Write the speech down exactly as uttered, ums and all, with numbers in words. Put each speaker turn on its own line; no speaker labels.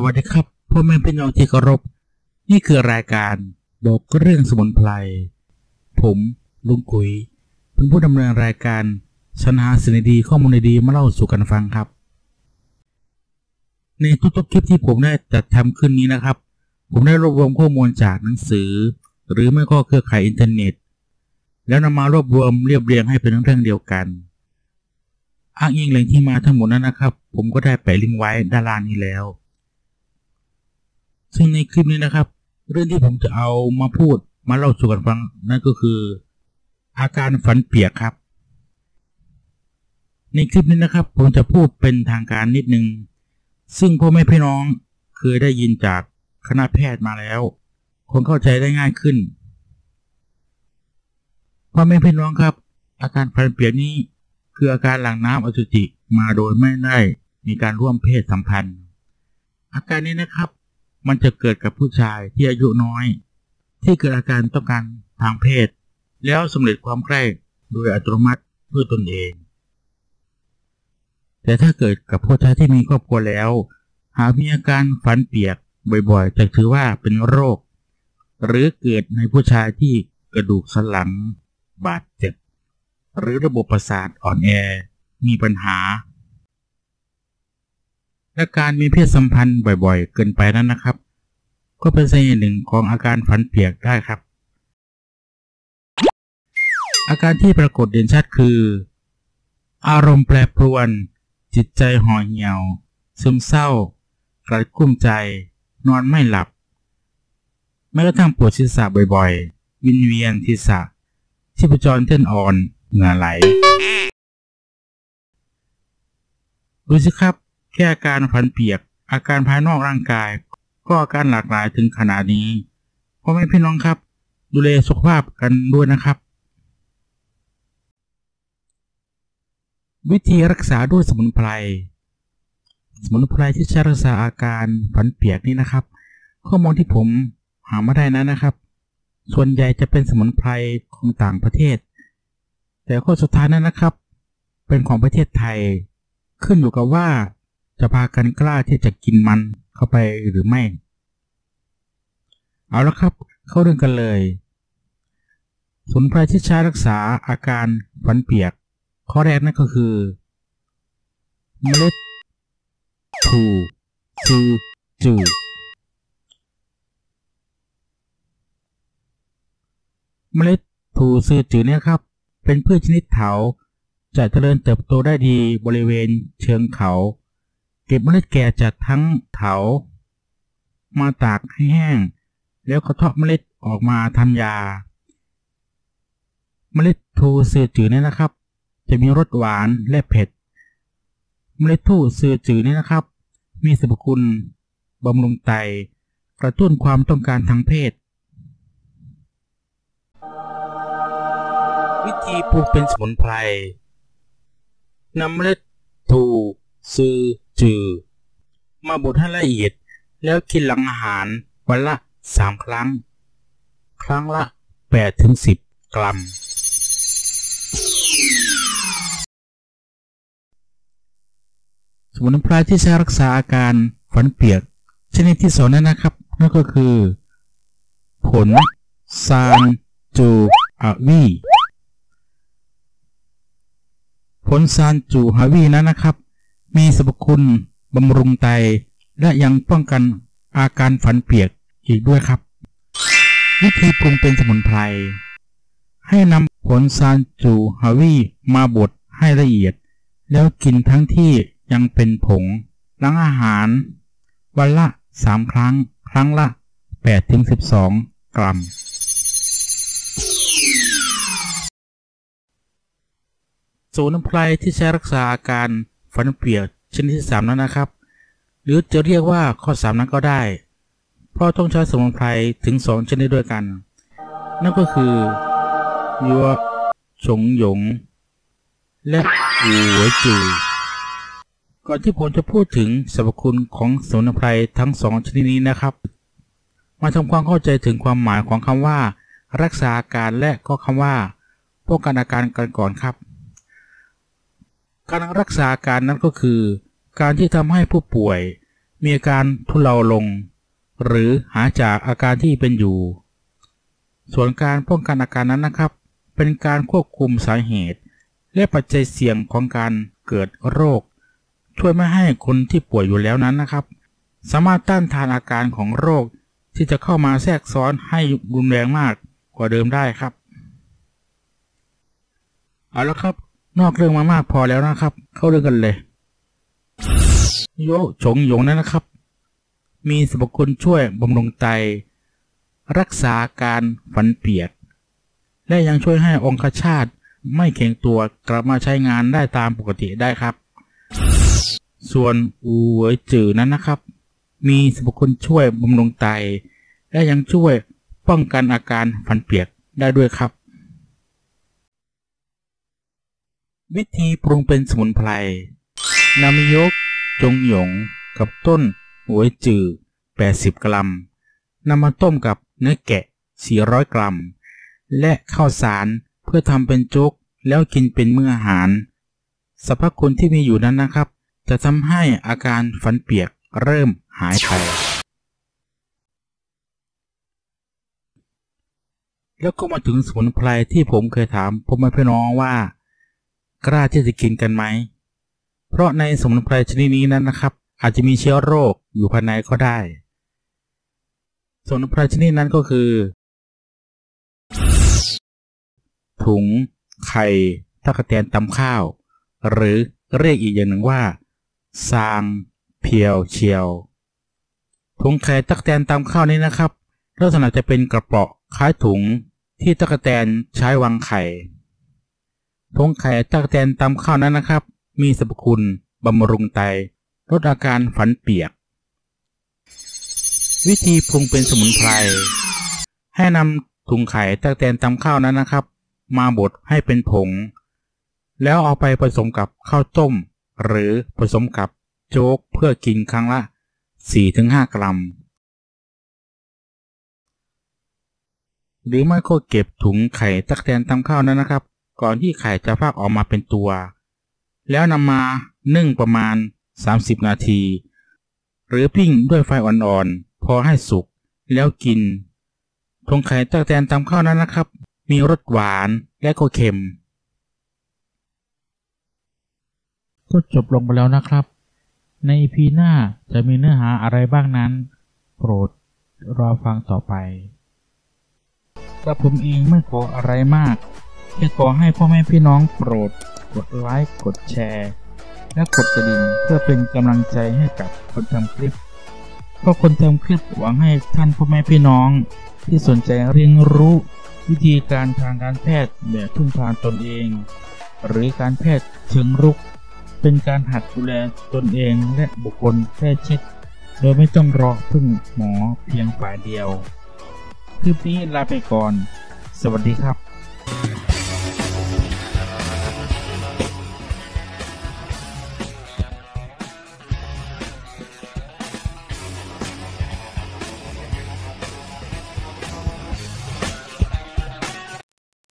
วัสดีครับพ่อแม่พี่น้องที่เคารพนี่คือรายการบอกเรื่องสมุนไพรผมลุงกุ๋ยเป็นผู้ดำเนินรายการสรรหาสิ่งดีข้อมูลดีมาเล่าสู่กันฟังครับในทุกๆคลิปที่ผมได้จัดทำขึ้นนี้นะครับผมได้รวบรวมข้อมูลจากหนังสือหรือไม่ก็เครือข่ายอินเทอร์เน็ตแล้วนำมารวบรวมเรียบเรียงให้เป็นเรื่องเดียวกันอ้างอิงแหล่งที่มาทั้งหมดนั้นนะครับผมก็ได้แปะลิงก์ไว้ด้านล่างนี้แล้วซึ่งในคลิปนี้นะครับเรื่องที่ผมจะเอามาพูดมาเล่าสู่กันฟังนั่นก็คืออาการฝันเปียกครับในคลิปนี้นะครับผมจะพูดเป็นทางการนิดนึงซึ่งพ่อแม่พี่น้องเคยได้ยินจากคณะแพทย์มาแล้วคงเข้าใจได้ง่ายขึ้นพ่อแม่พี่น้องครับอาการฝันเปียกนี้คืออาการหลั่งน้ำอสุจิมาโดยไม่ได้มีการร่วมเพศสัมพันธ์อาการนี้นะครับมันจะเกิดกับผู้ชายที่อายุน้อยที่เกิดอาการต้องการทางเพศแล้วสำเร็จความใคร่โดยอัตโนมัติด้วยตนเองแต่ถ้าเกิดกับผู้ชายที่มีครอบครัวแล้วหากมีอาการฝันเปียกบ่อยๆจะถือว่าเป็นโรคหรือเกิดในผู้ชายที่กระดูกสันหลังบาดเจ็บหรือระบบประสาทอ่อนแอมีปัญหาและการมีเพศสัมพันธ์บ่อยๆเกินไปนั้นนะครับก็เป็นสาเหตุหนึ่งของอาการฝันเปียกได้ครับอาการที่ปรากฏเด่นชัดคืออารมณ์แปรปรวนจิตใจห่อเหี่ยวซึมเศร้ากระกุ้มใจนอนไม่หลับแม้กระทั่งปวดศีรษะบ่อยๆวิงเวียนศีรษะชีพจรเต้นอ่อนเหงื่อไหลดูสิครับแค่อาการฝันเปียกอาการภายนอกร่างกายก็อาการหลากหลายถึงขนาดนี้พ่อแม่พี่น้องครับดูแลสุขภาพกันด้วยนะครับวิธีรักษาด้วยสมุนไพรสมุนไพรที่ใช้รักษาอาการฝันเปียกนี้นะครับข้อมูลที่ผมหามาได้นั้นนะครับส่วนใหญ่จะเป็นสมุนไพรของต่างประเทศแต่ข้อสุดท้ายนั้นนะครับเป็นของประเทศไทยขึ้นอยู่กับว่าจะพากันกล้าที่จะกินมันเข้าไปหรือไม่เอาละครับเข้าเรื่องกันเลยสมุนไพรที่ใช้รักษาอาการฝันเปียกข้อแรกนั่นก็คือเมล็ดถูซือจือเมล็ดถูซือจือเนี่ยครับเป็นพืชชนิดเถาจะเจริญเติบโตได้ดีบริเวณเชิงเขาเก็บเมล็ดแก่จากทั้งเถามาตากให้แห้งแล้วกระเทาะเมล็ดออกมาทำยาเมล็ดถูซือจือเนี่ยนะครับจะมีรสหวานและเผ็ดเมล็ดถูซือจือเนี่ยนะครับมีสรรพคุณบำรุงไตกระตุ้นความต้องการทางเพศวิธีปลูกเป็นสมุนไพรนำเมล็ดถูซือจือมาบดให้ละเอียดแล้วกินหลังอาหารวันละสามครั้งครั้งละแปดถึงสิบกรัมสมุนไพรที่ใช้รักษาอาการฝันเปียกชนิดที่สองนั้นนะครับนั่นก็คือผลซานจูอาวีผลซานจูฮาวีนั้นนะครับมีสรรพคุณบำรุงไตและยังป้องกันอาการฝันเปียกอีกด้วยครับวิธีปรุงเป็นสมุนไพรให้นำผลซานจูฮาวีมาบดให้ละเอียดแล้วกินทั้งที่ยังเป็นผงหลังอาหารวันละสามครั้งครั้งละแปดถึงสิบสองกรัมสมุนไพรที่ใช้รักษาอาการฝันเปียกชนิดที่สามนั้นนะครับหรือจะเรียกว่าข้อสามนั้นก็ได้เพราะต้องใช้สมุนไพรถึงสองชนิดด้วยกันนั่นก็คือยัวฉงหยงและหัวจือก่อนที่ผมจะพูดถึงสรรพคุณของสมุนไพรทั้งสองชนิดนี้นะครับมาทำความเข้าใจถึงความหมายของคำว่ารักษาอาการและก็คำว่าป้องกันอาการกันก่อนครับการรักษาอาการนั้นก็คือการที่ทำให้ผู้ป่วยมีอาการทุเลาลงหรือหายจากอาการที่เป็นอยู่ส่วนการป้องกันอาการนั้นนะครับเป็นการควบคุมสาเหตุและปัจจัยเสี่ยงของการเกิดโรคช่วยไม่ให้คนที่ป่วยอยู่แล้วนั้นนะครับสามารถต้านทานอาการของโรคที่จะเข้ามาแทรกซ้อนให้รุนแรงมากกว่าเดิมได้ครับเอาละครับนอกเรื่องมามากพอแล้วนะครับเข้าเรื่องกันเลยโยฉงหยงนั้นนะครับมีสรรพคุณช่วยบำรุงไตรักษาการฝันเปียกและยังช่วยให้องคชาตไม่แข็งตัวกลับมาใช้งานได้ตามปกติได้ครับส่วนอูเหวยจื่อนั้นนะครับมีสรรพคุณช่วยบำรุงไตและยังช่วยป้องกันอาการฝันเปียกได้ด้วยครับวิธีปรุงเป็นสมุนไพรนำยกจงหยงกับต้นหัวจื่อแปดสิบกรัมนำมาต้มกับเนื้อแกะสี่ร้อยกรัมและข้าวสารเพื่อทำเป็นโจ๊กแล้วกินเป็นมื้ออาหารสรรพคุณที่มีอยู่นั้นนะครับจะทำให้อาการฝันเปียกเริ่มหายไปแล้วก็มาถึงสมุนไพรที่ผมเคยถามพ่อแม่พี่น้องว่ากล้าที่จะกินกันไหมเพราะในสมุนไพรชนิดนี้นั้นนะครับอาจจะมีเชื้อโรคอยู่ภายในก็ได้สมุนไพรชนิดนั้นก็คือถุงไข่ตะกแตนตำข้าวหรือเรียกอีกอย่างหนึ่งว่าซางเพียวเชียวถุงไข่ตะกแตนตำข้าวนี้นะครับลักษณะจะเป็นกระเป๋าคล้ายถุงที่ตะกแตนใช้วางไข่ถุงไข่ตะกแตนตำข้าวนั้นนะครับมีสรรพคุณบำรุงไตลดอาการฝันเปียกวิธีปรุงเป็นสมุนไพรให้นำถุงไข่ตะกแตนตำข้าวนั้นนะครับมาบดให้เป็นผงแล้วเอาไปผสมกับข้าวต้มหรือผสมกับโจ๊กเพื่อกินครั้งละ สี่ถึงห้า กรัมหรือไม่ก็เก็บถุงไข่ตะกแตนตำข้าวนั้นนะครับก่อนที่ไข่จะฟักออกมาเป็นตัวแล้วนำมานึ่งประมาณสามสิบนาทีหรือปิ้งด้วยไฟอ่อนๆพอให้สุกแล้วกินถุงไข่ตะกแตนตำข้าวนั้นนะครับมีรสหวานและก็เค็มก็จบลงไปแล้วนะครับใน อี พี หน้าจะมีเนื้อหาอะไรบ้างนั้นโปรดรอฟังต่อไปกระผมเองไม่ขออะไรมากแค่ขอให้พ่อแม่พี่น้องโปรดกดไลค์กดแชร์และกดกระดิ่งเพื่อเป็นกำลังใจให้กับคนทำคลิปเพราะคนทำคลิปหวังให้ท่านพ่อแม่พี่น้องที่สนใจเรียนรู้วิธีการทางการแพทย์แบบพึ่งพาตนเองหรือการแพทย์เชิงรุกเป็นการหัดดูแลตนเองและบุคคลใกล้ชิดโดยไม่ต้องรอพึ่งหมอเพียงฝ่ายเดียวคลิปนี้ลาไปก่อนสวัสดีครับ